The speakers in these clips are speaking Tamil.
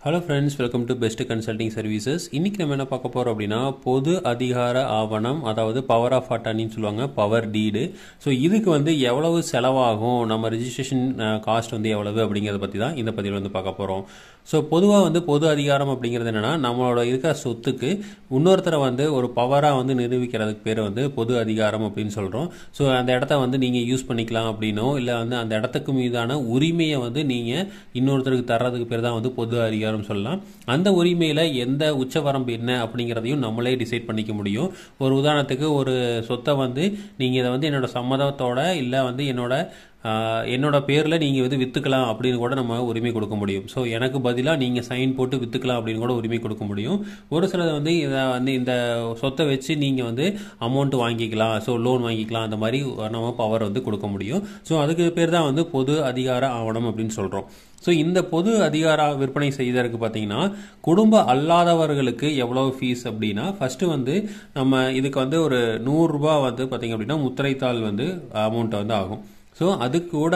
Hello friends, welcome to best consulting services. இன்றைக்கி நம்ம என்ன பார்க்க போகிறோம் அப்படின்னா, பொது அதிகார ஆவணம், அதாவது பவர் ஆஃப் அட்டார்னின்னு சொல்லுவாங்க, பவர் டீடு. ஸோ இதுக்கு எவ்வளவு செலவாகும், நம்ம ரிஜிஸ்ட்ரேஷன் காஸ்ட் எவ்வளவு அப்படிங்கிறத பற்றி தான் இந்த பதிவில் பார்க்க போகிறோம். ஸோ பொதுவாக பொது அதிகாரம் அப்படிங்கிறது என்னென்னா, நம்மளோட இருக்கிற சொத்துக்கு இன்னொருத்தரை ஒரு பவராக நிரூபிக்கிறதுக்கு பேர் பொது அதிகாரம் அப்படின்னு சொல்கிறோம். ஸோ அந்த இடத்த நீங்கள் யூஸ் பண்ணிக்கலாம் அப்படின்னோ, இல்லை அந்த இடத்துக்கு மீதான உரிமையை நீங்கள் இன்னொருத்தருக்கு தர்றதுக்கு பேர் தான் பொது அதிகாரம் சொல்லலாம். அந்த உரிமையில எந்த உச்சவரம்பு என்ன அப்படிங்கிறதையும் நம்மளே டிசைட் பண்ணிக்க முடியும். ஒரு உதாரணத்துக்கு, ஒரு சொத்தை நீங்க இதை என்னோட சம்மதத்தோட இல்ல என்னோட பேரில் நீங்கள் விற்றுக்கலாம் அப்படின்னு கூட நம்ம உரிமை கொடுக்க முடியும். ஸோ எனக்கு பதிலாக நீங்கள் சைன் போட்டு விற்றுக்கலாம் அப்படின்னு கூட உரிமை கொடுக்க முடியும். ஒரு சிலது இதை இந்த சொத்தை வச்சு நீங்கள் அமௌண்ட் வாங்கிக்கலாம், ஸோ லோன் வாங்கிக்கலாம், அந்த மாதிரி நம்ம பவர் கொடுக்க முடியும். ஸோ அதுக்கு பேர் தான் பொது அதிகார ஆவணம் அப்படின்னு சொல்கிறோம். ஸோ இந்த பொது அதிகார விற்பனை செய்ததற்கு பார்த்தீங்கன்னா, குடும்ப அல்லாதவர்களுக்கு எவ்வளோ ஃபீஸ் அப்படின்னா, ஃபஸ்ட்டு நம்ம இதுக்கு ஒரு 100 ரூபா பார்த்தீங்க அப்படின்னா முத்திரைத்தாள் அமௌண்ட் ஆகும். ஸோ அதுக்கு கூட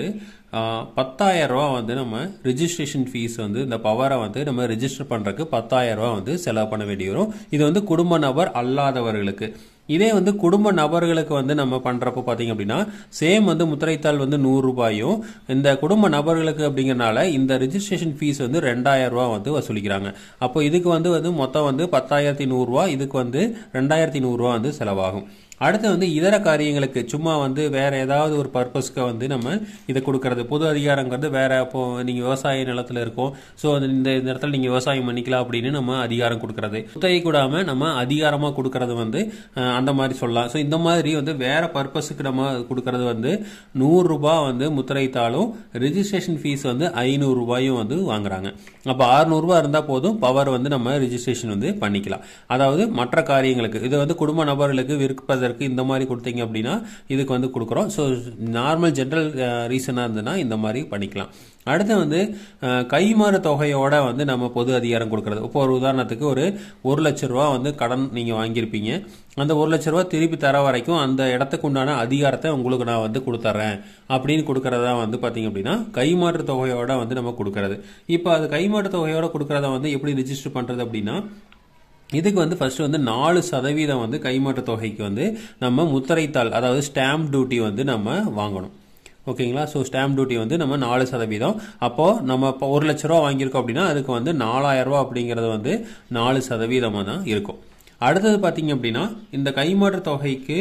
10,000 ரூபா நம்ம ரிஜிஸ்ட்ரேஷன் ஃபீஸ் இந்த பவரை நம்ம ரிஜிஸ்டர் பண்ணுறதுக்கு 10,000 ரூபா செலவு பண்ண வேண்டி வரும். இது குடும்ப நபர் அல்லாதவர்களுக்கு. இதே குடும்ப நபர்களுக்கு நம்ம பண்றப்போ பார்த்தீங்க அப்படின்னா, சேம் முத்திரைத்தாள் 100 ரூபாயும், இந்த குடும்ப நபர்களுக்கு அப்படிங்கறனால இந்த ரிஜிஸ்ட்ரேஷன் ஃபீஸ் 2,000 ரூபா வசூலிக்கிறாங்க. அப்போ இதுக்கு மொத்தம் 10,100 ரூபா, இதுக்கு 2,100 ரூபா செலவாகும். அடுத்து இதர காரியங்களுக்கு சும்மா வேற ஏதாவது ஒரு பர்பஸ்க்கு நம்ம இதை கொடுக்கறது. பொது அதிகாரங்கிறது வேற. இப்போ நீங்க விவசாய நிலத்துல இருக்கோம், ஸோ இந்த இடத்துல நீங்க விவசாயம் பண்ணிக்கலாம் அப்படின்னு நம்ம அதிகாரம் கொடுக்கறது. குத்தகை கூடாம நம்ம அதிகாரமா கொடுக்கறது அந்த மாதிரி சொல்லலாம். ஸோ இந்த மாதிரி வேற பர்பஸுக்கு நம்ம கொடுக்கறது 100 ரூபாய் முத்திரைத்தாளும், ரிஜிஸ்ட்ரேஷன் ஃபீஸ் 500 ரூபாயும் வாங்குறாங்க. அப்ப 600 ரூபாய் இருந்தா போதும், பவர் நம்ம ரிஜிஸ்ட்ரேஷன் பண்ணிக்கலாம். அதாவது மற்ற காரியங்களுக்கு இது குடும்ப நபர்களுக்கு விற்பதற்கு இந்த மாதிரி கொடுத்தீங்க அப்படின்னா இதுக்கு கொடுக்குறோம். ஸோ நார்மல் ஜெனரல் ரீசனா இருந்ததுன்னா இந்த மாதிரி பண்ணிக்கலாம். அடுத்து கைமாறு தொகையோட நம்ம பொது அதிகாரம் கொடுக்கறது. இப்போ ஒரு உதாரணத்துக்கு, ஒரு 1 லட்சம் ரூபா கடன் நீங்க வாங்கியிருப்பீங்க. அந்த 1 லட்சம் ரூபா திருப்பி தர வரைக்கும் அந்த இடத்துக்கு உண்டான அதிகாரத்தை உங்களுக்கு நான் கொடுத்துறேன் அப்படின்னு கொடுக்கறதா பாத்தீங்க அப்படின்னா கைமாற்று தொகையோட நம்ம கொடுக்கறது. இப்போ அது கைமாற்று தொகையோட கொடுக்கறத எப்படி ரிஜிஸ்டர் பண்றது அப்படின்னா, இதுக்கு ஃபர்ஸ்ட் 4% கைமாற்று தொகைக்கு நம்ம முத்திரைத்தாள், அதாவது ஸ்டாம்ப் டியூட்டி நம்ம வாங்கணும். ஓகேங்களா? ஸோ ஸ்டாம்ப் டியூட்டி நம்ம 4%. அப்போ நம்ம இப்போ 1 லட்ச ரூபா வாங்கியிருக்கோம் அப்படின்னா அதுக்கு 4,000 ரூபா அப்படிங்கிறது 4% தான் இருக்கும். அடுத்தது பார்த்தீங்க அப்படின்னா, இந்த கைமாற்று தொகைக்கு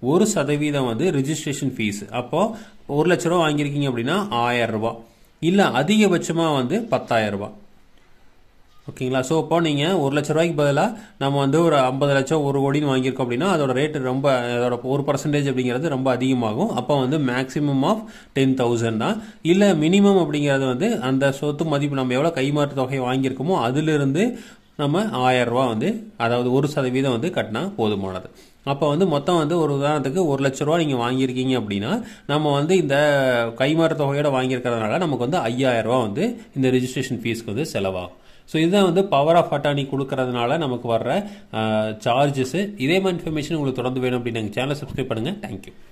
1% ரிஜிஸ்ட்ரேஷன் ஃபீஸ். அப்போ 1 லட்ச ரூபா வாங்கியிருக்கீங்க அப்படின்னா 1,000 ரூபா, இல்லை அதிகபட்சமாக 10,000 ரூபா. ஓகேங்களா? ஸோ இப்போ நீங்கள் 1 லட்ச ரூபாய்க்கு பதிலாக நம்ம ஒரு 50 லட்சம் 1 கோடின்னு வாங்கியிருக்கோம் அப்படின்னா அதோட ரேட்டு ரொம்ப, அதோட 1% அப்படிங்கிறது ரொம்ப அதிகமாகும். அப்போ மேக்ஸிமம் ஆஃப் 10,000 தான். இல்லை மினிமம் அப்படிங்கிறது அந்த சொத்து மதிப்பு நம்ம எவ்வளோ கைமாற்று தொகையை வாங்கியிருக்கோமோ அதிலிருந்து நம்ம 1,000 ரூபா அதாவது 1% கட்டினா போதுமானது. அப்போ மொத்தம் ஒரு உதாரணத்துக்கு 1 லட்ச ரூபா நீங்கள் வாங்கியிருக்கீங்க அப்படின்னா, நம்ம இந்த கைமாற்று தொகையோட வாங்கியிருக்கிறதுனால நமக்கு 5,000 ரூபா இந்த ரிஜிஸ்ட்ரேஷன் ஃபீஸ்க்கு செலவாகும். ஸோ இதுதான் பவர் ஆஃப் அட்டார்னி கொடுக்கறதுனால நமக்கு வர்ற சார்ஜஸ். இதே மாதிரி இன்ஃபர்மேஷன் உங்களுக்கு தொடர்ந்து வேணும் அப்படின்னு எங்கள் சேனலை சப்ஸ்கிரைப் பண்ணுங்கள். தேங்க்யூ.